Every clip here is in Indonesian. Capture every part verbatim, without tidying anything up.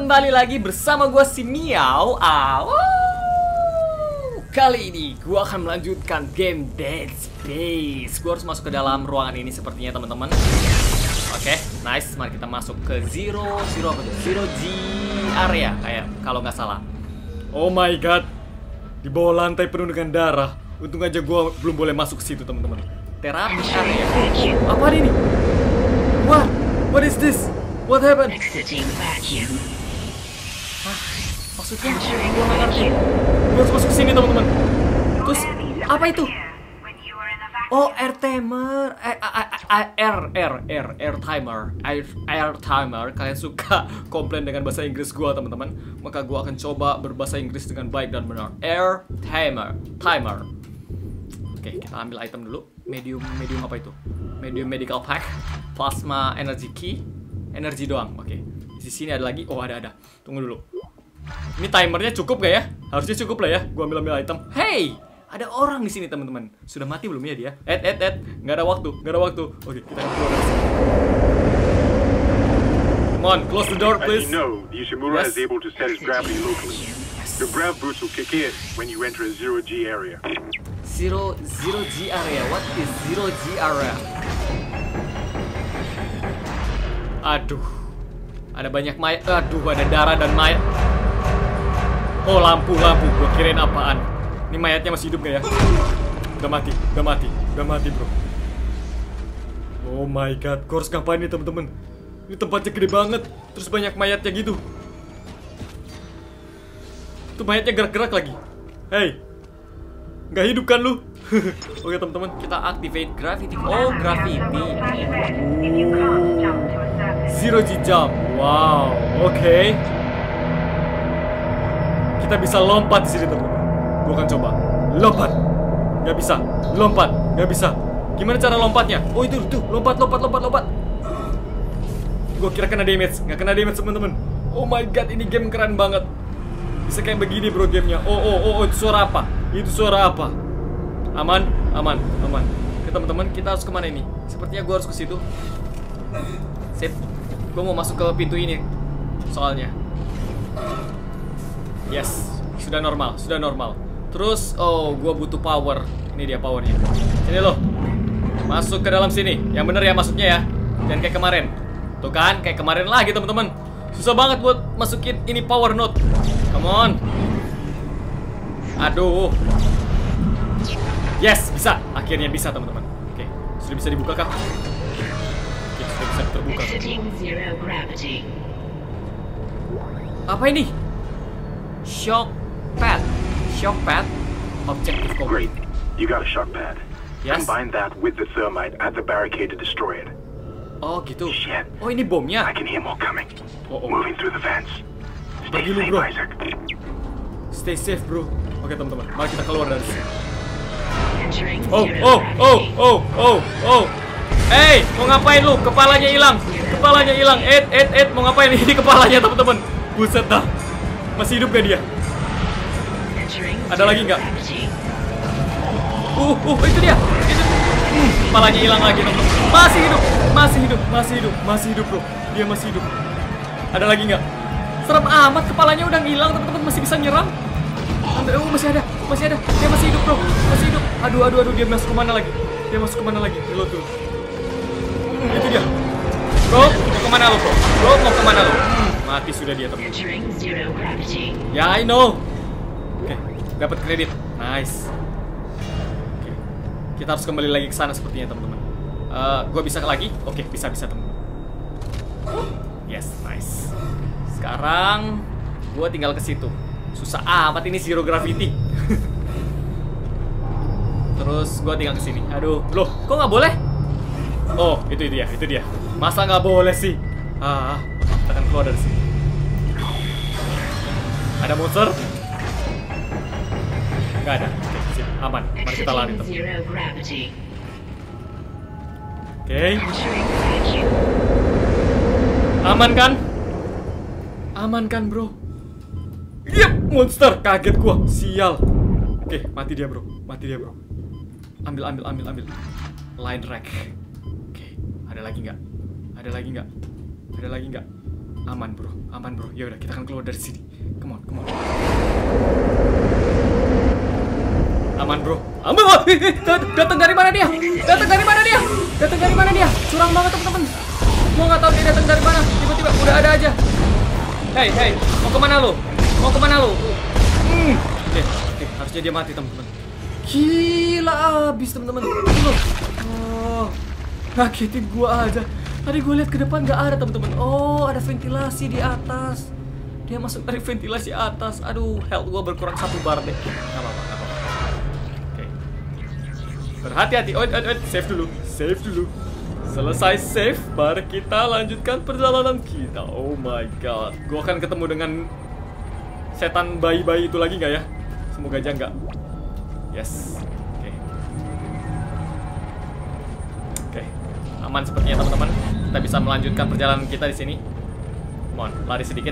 kembali lagi bersama gue si Miao. Aw. Kali ini gue akan melanjutkan game Dead Space. Gue harus masuk ke dalam ruangan ini sepertinya teman-teman. Oke, okay, nice. Mari kita masuk ke Zero Zero apa tuh? Zero G area kayak kalau nggak salah. Oh my god, di bawah lantai penuh dengan darah. Untung aja gue belum boleh masuk ke situ teman-teman. Terapi area. Apa ini? What? What is this? What happened? Hah? Maksudnya? Gue nggak ngerti. Gue harus masuk sini teman-teman. Terus apa itu? Oh, air timer, air air air air air timer, air air timer. Kalian suka komplain dengan bahasa Inggris gue teman-teman? Maka gue akan coba berbahasa Inggris dengan baik dan benar. Air timer, timer. Oke, kita ambil item dulu. Medium, medium apa itu? Medium medical pack, plasma energy key. Energi doang, oke. Okay. Di sini ada lagi, oh ada ada. Tunggu dulu. Ini timernya cukup gak ya? Harusnya cukup lah ya. Gua ambil ambil item. Hey, ada orang di sini teman-teman. Sudah mati belum ya dia? Ed ed ed, nggak ada waktu, nggak ada waktu. Oke, okay, kita keluar dari sini. Come on, close the door please. As you know, the Ishimura Yes. is able to set its gravity locally. Your grav boost will kick in when you enter a zero G area. Zero zero G area. What is zero G area? Aduh, ada banyak mayat. Aduh, ada darah dan mayat. Oh, lampu, lampu. Gue kirain apaan. Ini mayatnya masih hidup gak ya? Udah mati, udah mati, udah mati bro. Oh my god, gue harus ngapain nih temen-temen? Ini tempatnya gede banget. Terus banyak mayatnya gitu. Tuh mayatnya gerak-gerak lagi. Hey, nggak hidup kan lu? Oke teman-teman, kita activate gravity. Oh, gravity. Zero G jump. Wow, oke. Okay. Kita bisa lompat di sini teman-teman. Gue akan coba lompat. Nggak bisa. Lompat. Nggak bisa. Gimana cara lompatnya? Oh itu tuh. Lompat, lompat, lompat, lompat. Gue kira kena damage. Nggak kena damage teman-teman. Oh my god, ini game keren banget. Bisa kayak begini bro gamenya. Oh oh oh, oh itu suara apa? Itu suara apa? Aman, aman, aman. Oke teman-teman, kita harus kemana ini? Sepertinya gue harus ke situ. Sip. Gue mau masuk ke pintu ini. Soalnya. Yes, sudah normal, sudah normal. Terus, oh, gue butuh power. Ini dia powernya. Sini loh. Masuk ke dalam sini. Yang bener ya masuknya ya. Jangan kayak kemarin. Tuh kan, kayak kemarin lagi teman-teman. Susah banget buat masukin ini power node. Come on. Aduh. Yes, bisa. Akhirnya bisa teman-teman. Oke, sudah bisa dibuka kah? Oke, sudah bisa terbuka. Apa ini? Shock pad. Shock pad. Objective complete. Great. You got a shock pad. Yes. Combine that with the thermite at the barricade to destroy it. Oh gitu. Shit. Oh ini bomnya. I can hear more coming. Oh, oh. Moving through the vents. Stay Bagi lu, safe, bro. Isaac. Stay safe bro. Oke teman-teman, mari kita keluar dari sini. Oh, oh, oh, oh, oh, oh. Hey, mau ngapain lu? Kepalanya hilang. Kepalanya hilang. Ed, ed, ed, mau ngapain ini kepalanya teman-teman? Buset dah. Masih hidup gak dia? Ada lagi nggak? Uh, uh, itu dia. Itu. Hmm, kepalanya hilang lagi teman-teman. Masih hidup, masih hidup, masih hidup, masih hidup bro. Dia masih hidup. Ada lagi nggak? Serem amat, kepalanya udah hilang teman-teman, masih bisa nyerang. Oh masih ada, masih ada, dia masih hidup bro, masih hidup. Aduh, aduh, aduh, dia masuk kemana lagi? Dia masuk kemana lagi? Reload tuh. Hmm, itu dia. Bro, mau kemana lo bro? Bro, mau kemana lo? Hmm, mati sudah dia teman. Ya, I know. Oke, okay, dapat kredit, nice. Oke, okay. Kita harus kembali lagi ke sana sepertinya teman-teman. Uh, gue bisa lagi? Oke, okay, bisa bisa teman. Yes, nice. Sekarang gue tinggal ke situ. Susah amat ini zero gravity. Terus gue tinggal kesini. Aduh, loh, kok nggak boleh? Oh, itu dia, itu dia. Masa nggak boleh sih? Ah, kita akan keluar dari sini. Ada monster? Nggak ada. Oke, sip, aman. Mari kita lari teman. Oke. Aman kan? Aman kan bro? Yep, monster, kaget gua, sial. Oke, mati dia bro, mati dia bro. Ambil, ambil, ambil, ambil. Line rack. Oke, ada lagi nggak? Ada lagi nggak? Ada lagi nggak? Aman bro, aman bro. Ya udah, kita akan keluar dari sini. Come on, come on. Aman bro, aman bro. Datang dari mana dia? Datang dari mana dia? Datang dari mana dia? Curang banget teman-teman. Gua nggak tahu dia datang dari mana. Tiba-tiba udah ada aja. Hey, hey, mau kemana lo? Mau kemana lo? Hmm. Oke, oke, harusnya dia mati teman-teman. Gila abis teman-teman. Oh, ngagetin gua aja. Tadi gue lihat ke depan nggak ada teman-teman. Oh, ada ventilasi di atas. Dia masuk dari ventilasi atas. Aduh, health gue berkurang satu bar deh. Gak apa-apa, gak apa-apa. Oke. Berhati-hati. Oh, oh, oh, save dulu, save dulu. Selesai save, baru kita lanjutkan perjalanan kita. Oh my god. Gue akan ketemu dengan setan bayi-bayi itu lagi nggak ya? Semoga aja nggak. Yes. Oke. Oke. Aman sepertinya teman-teman. Kita bisa melanjutkan perjalanan kita di sini. Come on, lari sedikit.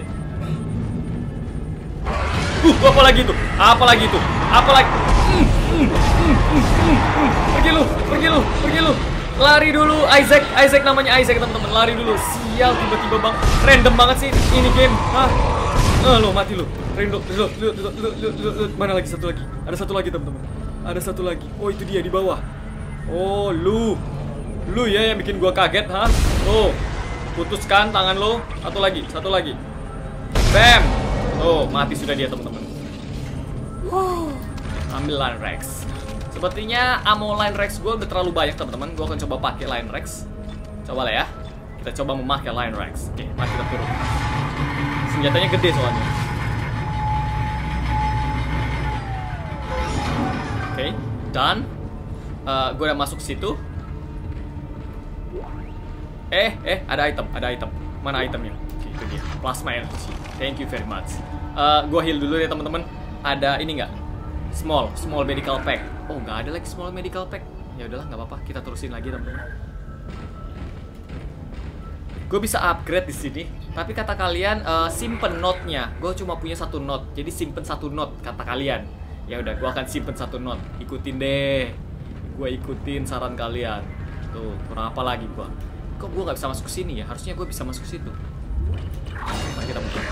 Uh, apa lagi itu? Apa lagi itu? Apa lagi? Mm, mm, mm, mm, mm, mm. Pergi lu, pergi lu, pergi lu. Lari dulu, Isaac, Isaac namanya Isaac teman-teman. Lari dulu. Sial, tiba-tiba bang, random banget sih ini game. Hah? Eh, lo mati lu. Random. Lu, lu, lu, lu, lu, lu, lu. Mana lagi satu lagi? Ada satu lagi teman-teman. Ada satu lagi. Oh, itu dia di bawah. Oh, lu. Lu ya yang bikin gua kaget, ha? Oh, putuskan tangan lo. Satu lagi, satu lagi. Bam. Oh, mati sudah dia teman-teman. Wow. Ambil Line Rex. Sepertinya ammo Line Rex gua udah terlalu banyak teman-teman. Gua akan coba pakai Line Rex. Coba lah ya. Kita coba memakai Line Rex. Oke, mari kita turun. Senjatanya gede soalnya. Oke, done. Uh, gua udah masuk situ. Eh, eh, ada item, ada item. Mana itemnya? Oke, itu dia. Plasma energy. Thank you very much. Uh, gua heal dulu ya teman-teman. Ada ini nggak? Small, small medical pack. Oh, nggak ada lagi small medical pack. Ya udahlah, nggak apa-apa. Kita terusin lagi teman-teman. Gue bisa upgrade di sini. Tapi kata kalian uh, simpen note-nya. Gue cuma punya satu note. Jadi simpen satu note kata kalian. Ya udah, gue akan simpen satu note. Ikutin deh. Gue ikutin saran kalian. Tuh, kurang apa lagi gue? Kok gue nggak bisa masuk ke sini ya? Harusnya gue bisa masuk ke situ. Mari kita buka.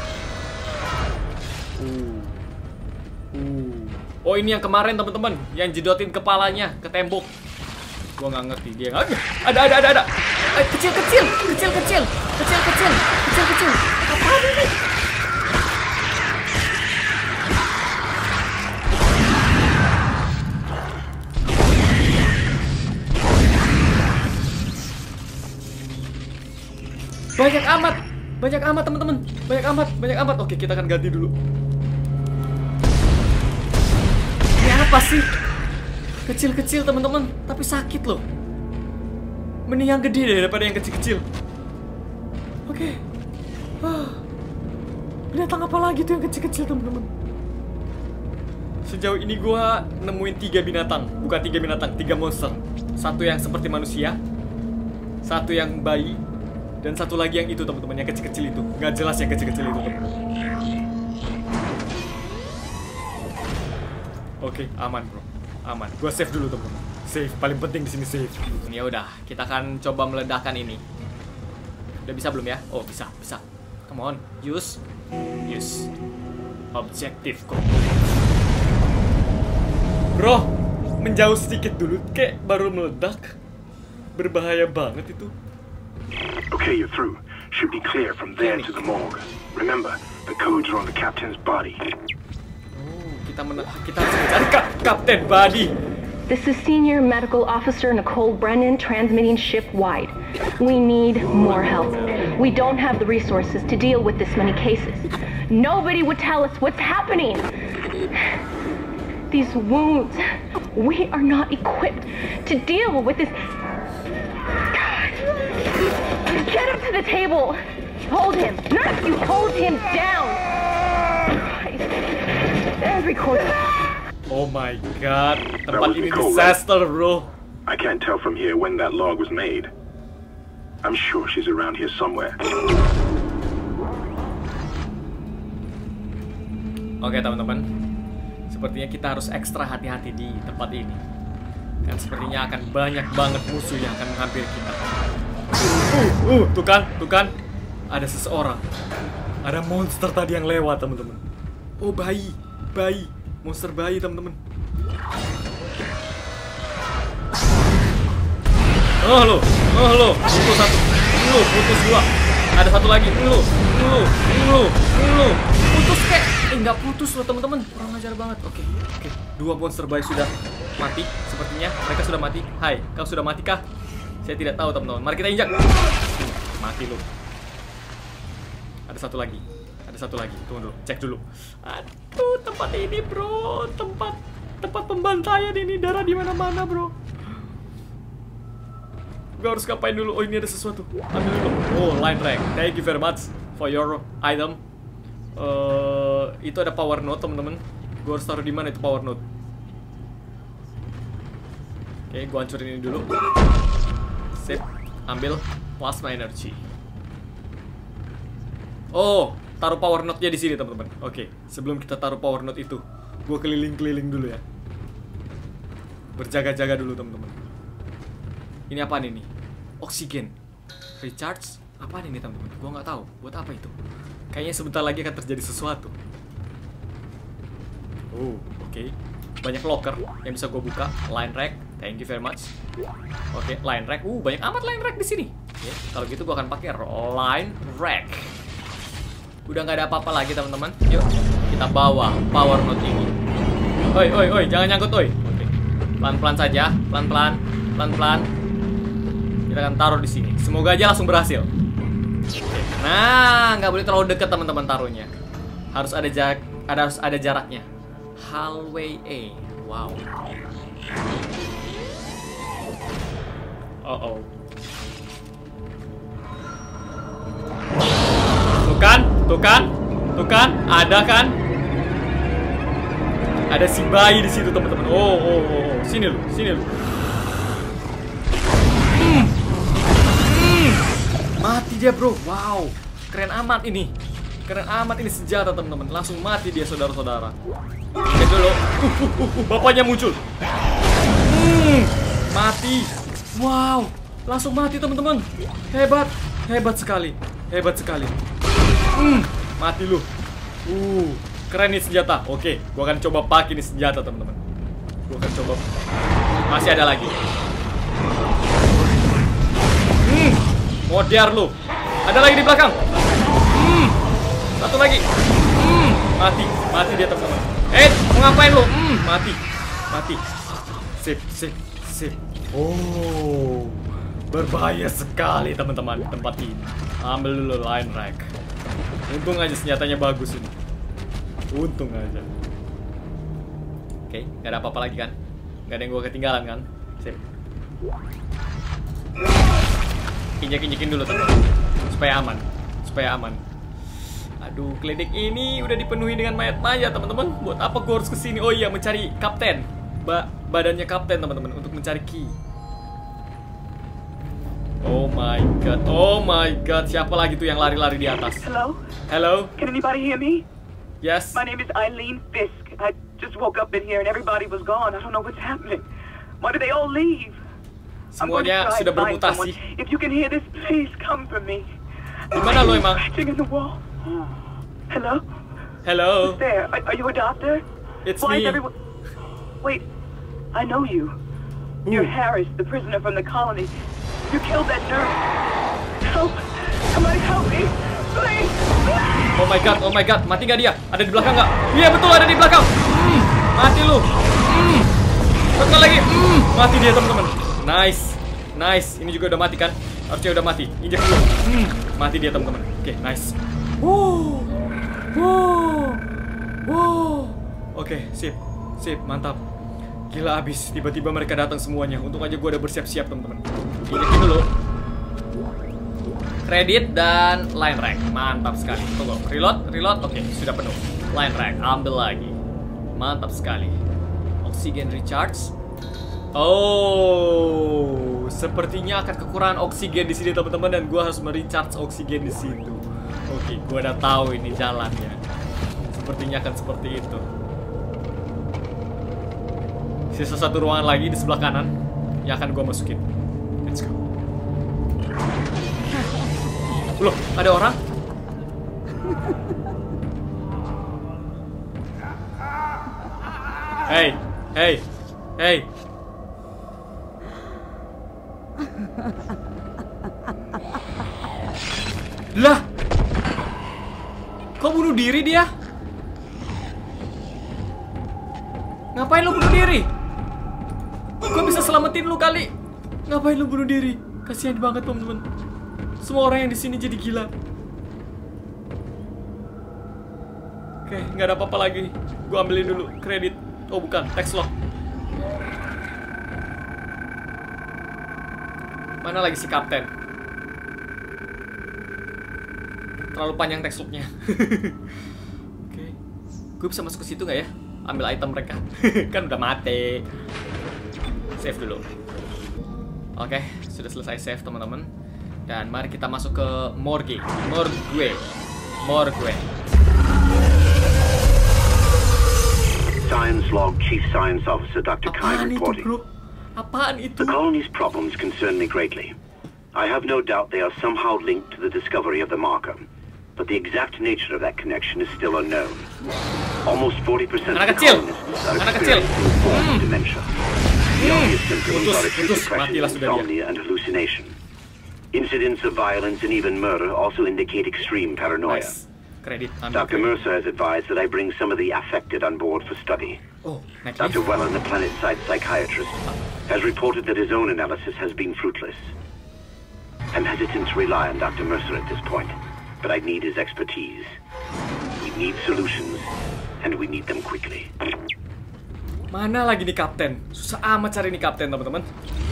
Uh. Uh. Oh, ini yang kemarin teman-teman, yang jedotin kepalanya ke tembok. Gue nggak ngerti dia nggak ada ada ada ada. Eh, kecil kecil kecil kecil kecil kecil kecil kecil. Apa ini? Banyak amat, banyak amat teman-teman, banyak amat, banyak amat. Oke, kita akan ganti dulu. Ini apa sih? Kecil-kecil teman-teman, tapi sakit loh. Mending yang gede deh daripada yang kecil-kecil. Oke. Ah. Binatang apa lagi tuh yang kecil-kecil teman-teman? Sejauh ini gua nemuin tiga binatang, bukan tiga binatang, tiga monster. Satu yang seperti manusia, satu yang bayi, dan satu lagi yang itu teman-teman, yang kecil-kecil itu. Nggak jelas yang kecil-kecil itu teman-teman. Oke, aman bro, aman. Gua save dulu teman-teman. Save, paling penting di sini save. Ya udah, kita akan coba meledakkan ini. Udah bisa belum ya? Oh bisa, bisa. Come on, use, use. Objektif kok. Bro, menjauh sedikit dulu, kayak baru meledak. Berbahaya banget itu. Okay, you're through. Should be clear from there to the morgue. Remember, the codes are on the captain's body. Oh, kita men kita harus mencari Kap Kapten Body. This is Senior Medical Officer Nicole Brennan transmitting ship-wide. We need more help. We don't have the resources to deal with this many cases. Nobody would tell us what's happening. These wounds, we are not equipped to deal with this. Get him to the table. Hold him. Nurse, you hold him down. And record him. Oh my god, tempat ini disaster, bro. I can't tell from here when that log was made. I'm sure she's around here somewhere. Oke teman-teman, sepertinya kita harus ekstra hati-hati di tempat ini. Dan sepertinya akan banyak banget musuh yang akan menghampiri kita. Uh, uh, tuh kan, tuh kan. Ada seseorang. Ada monster tadi yang lewat, teman-teman. Oh, bayi. Bayi. Monster bayi, teman-teman. Oh, lo. Oh, lo. Putus satu. Lo, putus dua. Ada satu lagi. Lo. Lo. Lo. Lo. Putus kek. Eh, nggak putus loh, teman-teman. Kurang ajar banget. Oke. Oke. Dua monster bayi sudah mati. Sepertinya mereka sudah mati. Hai, kau sudah mati kah? Saya tidak tahu, teman-teman. Mari kita injak. Mati lo. Ada satu lagi. Ada satu lagi. Tunggu dulu. Cek dulu. Aduh, tempat ini, bro. Tempat tempat pembantaian ini. Darah di mana-mana, bro. Gue harus ngapain dulu? Oh, ini ada sesuatu. Ambil dulu. Oh, line rack. Thank you very much for your item. Uh, itu ada power node, teman-teman. Gue harus taruh di mana itu power node? Oke, gue hancurin ini dulu. Sip. Ambil plasma energy. Oh, taruh power node-nya di sini, teman-teman. Oke, sebelum kita taruh power node itu, gue keliling-keliling dulu ya. Berjaga-jaga dulu, teman-teman. Ini apaan ini? Oksigen. Recharge? Apaan ini, teman-teman? Gue nggak tahu. Buat apa itu? Kayaknya sebentar lagi akan terjadi sesuatu. Oh, oke. Okay. Banyak locker yang bisa gue buka. Line rack. Thank you very much. Oke, okay, line rack. Uh, banyak amat line rack di sini. Okay. Kalau gitu gue akan pakai line rack. Udah nggak ada apa-apa lagi, teman-teman. Yuk, kita bawa power node ini. Oi, oi, oi, jangan nyangkut, oi. Oke, pelan-pelan saja, pelan-pelan, pelan-pelan. Kita akan taruh di sini. Semoga aja langsung berhasil. Oke. Nah, nggak boleh terlalu dekat, teman-teman, taruhnya. Harus ada jarak, ada harus ada jaraknya. Hallway A. Wow. Oh oh. Tuh kan, tuh kan, tuh kan, ada kan? Ada si bayi di situ, teman-teman. Oh, oh, oh, oh, sini lu, sini lu. Hmm. Hmm. Mati dia, bro. Wow, keren amat ini. Keren amat ini senjata, teman-teman. Langsung mati dia, saudara-saudara. Cek dulu. Uh, uh, uh, uh, bapaknya muncul. Hmm. Mati. Wow, langsung mati, teman-teman. Hebat, hebat sekali, hebat sekali. Hmm, mati lu. Uh, keren nih senjata. Oke, gua akan coba pakai nih senjata, teman-teman. Gua akan coba. Masih ada lagi. Hmm, modar lu. Ada lagi di belakang. Hmm, satu lagi. Hmm, mati, mati dia, teman-teman. Eh, mau ngapain lu? Hmm, mati, mati. Sip, sip, sip. Oh, berbahaya sekali, teman-teman, tempat ini. Ambil dulu line rack. Untung aja senjatanya bagus ini. Untung aja. Oke, okay, gak ada apa-apa lagi kan? Gak ada yang gue ketinggalan kan? Sip. Injek-injekin dulu, teman-teman, supaya aman, supaya aman. Aduh, klinik ini udah dipenuhi dengan mayat-mayat, teman-teman. Buat apa gue harus kesini? Oh iya, mencari kapten. Ba badannya kapten, teman-teman, untuk mencari key. Oh my god, oh my god, siapa lagi tuh yang lari-lari di atas? Hello? Hello? Can anybody hear me? Yes? My name is Eileen Fisk. I just woke up in here and everybody was gone. I don't know what's happening. Why did they all leave? Semuanya sudah bermutasi. If you can hear this, please come for me. Gimana lo emang? Scratching in the wall. Hello? Hello? Who's there? Are, are you a doctor? It's Why me. is everyone... Wait, I know you. Who? You're Harris, the prisoner from the colony. You killed that nurse. Help! Somebody help me! Please! Please! Oh my god, oh my god, mati gak dia? Ada di belakang gak? Iya betul, ada di belakang. Hmm, mati lu. Hmm. Satu lagi. Hmm, mati dia, teman-teman. Nice, nice. Ini juga udah mati kan? Harusnya udah mati. Injek dulu. Hmm, mati dia, teman-teman. Oke, okay, nice. Wow, wow, wow. Oke, okay, sip, sip, mantap. Gila abis, tiba-tiba mereka datang semuanya. Untung aja gue udah bersiap-siap, teman-teman. Injekin dulu. Kredit dan line rack. Mantap sekali. Tunggu, reload, reload. Oke, sudah penuh. Line rack, ambil lagi. Mantap sekali. Oksigen recharge. Oh, sepertinya akan kekurangan oksigen di sini, teman-teman, dan gue harus merecharge oksigen di situ. Oke, gue udah tahu ini jalannya. Sepertinya akan seperti itu. Sisa satu ruangan lagi di sebelah kanan yang akan gue masukin. Let's go. Loh, ada orang? Hey, hey, hey. Lah, kok bunuh diri dia? Ngapain lu bunuh diri? Gua bisa selamatin lu kali. Ngapain lu bunuh diri? Kasihan banget teman-teman. Semua orang yang di sini jadi gila. Oke, nggak ada apa-apa lagi. Gua ambilin dulu kredit. Oh bukan, text log. Mana lagi si kapten? Terlalu panjang text lognya. Oke, gue bisa masuk ke situ nggak ya? Ambil item mereka. Kan udah mati. Save dulu. Oke, sudah selesai save teman-teman. Dan mari kita masuk ke morgue. Morgue. Morgue. Science log, Chief Science Officer Doctor Kai Apaan itu, reporting. bro? Apaan itu? The colony's problems concern me greatly. I have no doubt they are somehow linked to the discovery of the marker, but the exact nature of that connection is still unknown. Almost forty percent of Anak the kecil. colonists are Anak kecil. experiencing forms of dementia. The obvious symptoms Putus, are acute putus. depression, Matilah sudah dia. insomnia, and hallucination. Incidents of violence and even murder also indicate extreme paranoia. Nice. Kredit. Doctor Mercer has advised that I bring some of the affected on board for study. Oh, naik Doctor lift. Wellen, the planet-side psychiatrist, has reported that his own analysis has been fruitless. I'm hesitant to rely on Doctor Mercer at this point, but I need his expertise. We need solutions, and we need them quickly. Mana lagi nih kapten? Susah amat cari nih kapten, teman-teman.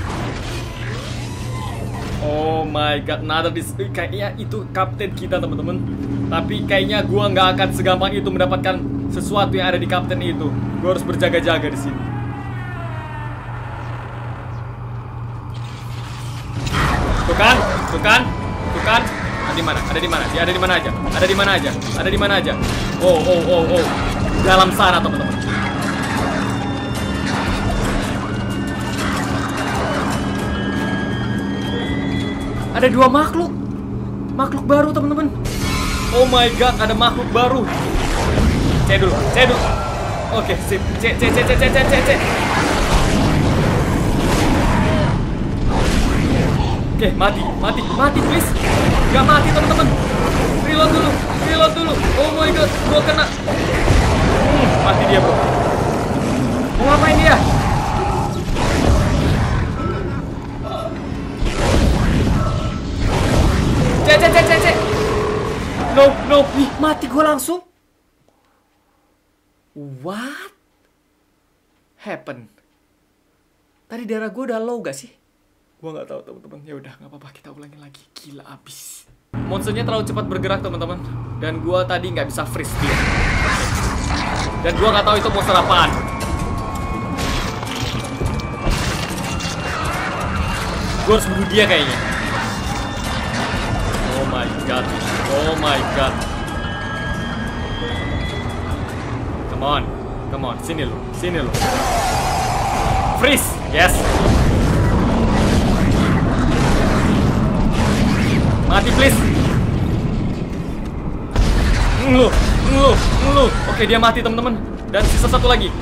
Oh my god, another this. Kayaknya itu kapten kita, teman-teman. Tapi kayaknya gua nggak akan segampang itu mendapatkan sesuatu yang ada di kapten itu. Gua harus berjaga-jaga di sini. Tuh kan? Tuh kan? Tuh kan? Ada di mana? Ada di mana? Dia ada di mana aja? Ada di mana aja? Ada di mana aja? Oh, oh, oh, oh. Dalam sana, teman-teman. Ada dua makhluk. Makhluk baru, teman-teman. Oh my god, ada makhluk baru. C dulu, C dulu. Oke, sip. C, C, C, C, C, C, C, C. Oke, mati, mati, mati, please. Gak mati, teman-teman. Reload dulu, reload dulu. Oh my god, gua kena. Hmm, mati dia, bro. Mau ngapain dia? C, C, C, C, C. No, no. Ih, mati gue langsung. What happened? Tadi darah gue udah low gak sih? Gue nggak tahu, teman-teman. Ya udah, nggak apa-apa, kita ulangi lagi. Gila abis. Monsternya terlalu cepat bergerak, teman-teman. Dan gue tadi nggak bisa freeze dia. Dan gue nggak tahu itu monster apaan. Gue harus bunuh dia kayaknya. Oh my god. Oh my god. Come on. Come on. Sini lu. Sini lu. Freeze. Yes. Mati please. Ngeluh. Ngeluh. Ngeluh. Oke, dia mati, teman-teman. Dan sisa satu lagi.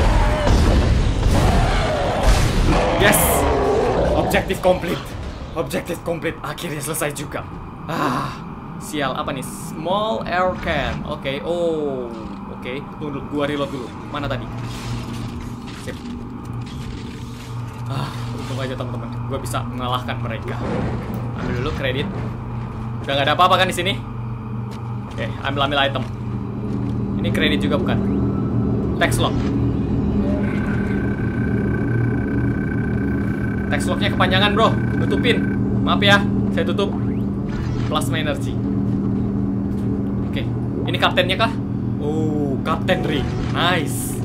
Yes. Objektif komplit. Objektif komplit. Akhirnya selesai juga. Ah, sial. Apa nih? Small air can. Oke. Okay. Oh, oke. Okay. Tunggu, gua reload dulu. Mana tadi? Sip. Ah, untung aja, teman-teman. Gua bisa mengalahkan mereka. Ambil dulu kredit. Udah nggak ada apa-apa kan di sini? Oke, okay, ambil-ambil item. Ini kredit juga bukan? Text log. Text lognya kepanjangan, bro. Tutupin. Maaf ya, saya tutup. Plasma energy. Oke, okay. Ini kaptennya kah? Oh, kapten ring. Nice.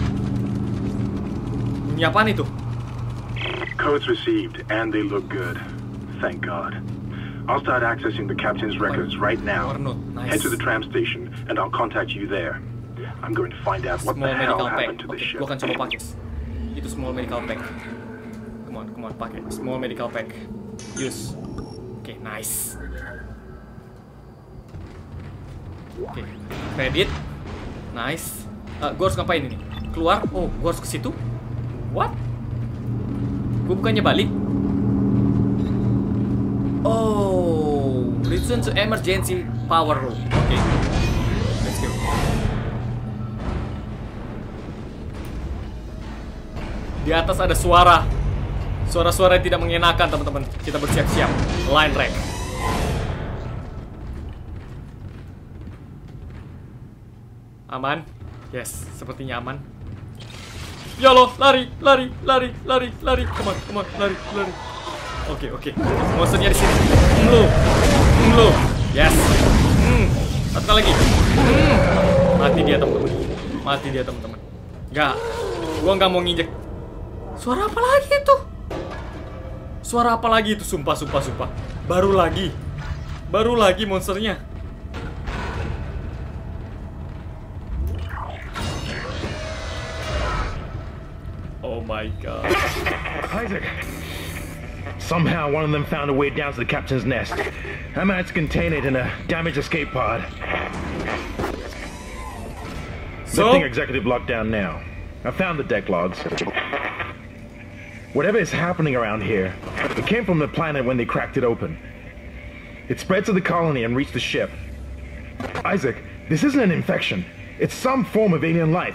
Ini apaan itu? Codes received, and they look good. Thank God. I'll start accessing the captain's records right now. Nice. Head to the tram station, and I'll contact you there. I'm going to find out what Small the hell medical pack. happened to Oke, this ship. gua akan coba pakai. Itu small medical pack. Come on, come on, pakai small medical pack. Use. Oke, okay, nice. Oke, kredit. Nice. Uh, gue harus ngapain ini? Keluar? Oh, gue harus ke situ? What? Gue bukannya balik? Oh, return to emergency power room. Oke, okay. Let's go. Di atas ada suara. Suara-suara yang tidak mengenakan, teman-teman. Kita bersiap-siap. Line rank. Aman? Yes, sepertinya aman. Ya lo, lari, lari, lari, lari, lari. Come on, come on, lari, lari. Oke, oke. Monsternya di sini. Lo, lo. Yes. Hmm. Satu kali lagi. Hmm. Mati dia, teman-teman. Mati dia, teman-teman. Enggak. Gua nggak mau nginjek. Suara apa lagi itu? Suara apa lagi itu? Sumpah, sumpah, sumpah. Baru lagi. Baru lagi monsternya. Oh my god. Isaac. Somehow one of them found a way down to the captain's nest. I managed to contain it in a damaged escape pod. So? Lifting executive lockdown now. I found the deck logs. Whatever is happening around here, it came from the planet when they cracked it open. It spread to the colony and reached the ship. Isaac, this isn't an infection. It's some form of alien life.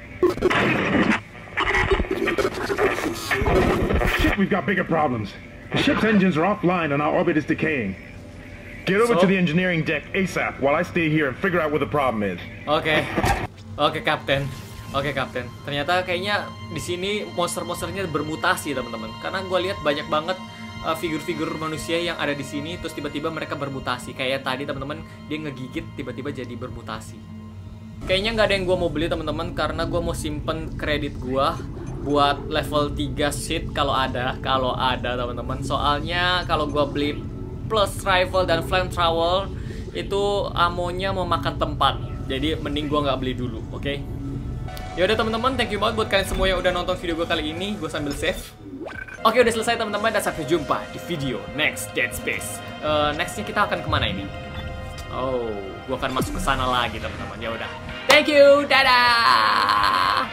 Shit, we've got bigger problems. The ship's engines are offline and our orbit is decaying. Get over So? to the engineering deck ASAP while I stay here and figure out what the problem is. Oke, okay. oke okay, Kapten, oke okay, Kapten. Ternyata kayaknya di sini monster-monsternya bermutasi, teman-teman. Karena gue lihat banyak banget uh, figur-figur manusia yang ada di sini, terus tiba-tiba mereka bermutasi. Kayak tadi, teman-teman, dia ngegigit, tiba-tiba jadi bermutasi. Kayaknya nggak ada yang gue mau beli, teman-teman, karena gue mau simpen kredit gue buat level tiga sheet kalau ada, kalau ada, teman-teman. Soalnya kalau gue beli plus rifle dan flamethrower itu amonya memakan tempat. Jadi mending gua nggak beli dulu, oke? Okay? Ya udah teman-teman, thank you banget buat kalian semua yang udah nonton video gua kali ini. Gua sambil save. Oke, okay, udah selesai teman-teman, dan sampai jumpa di video next Dead Space. Uh, nextnya kita akan kemana ini? Oh, gua akan masuk ke sana lagi teman-teman. Ya udah, thank you, dadah.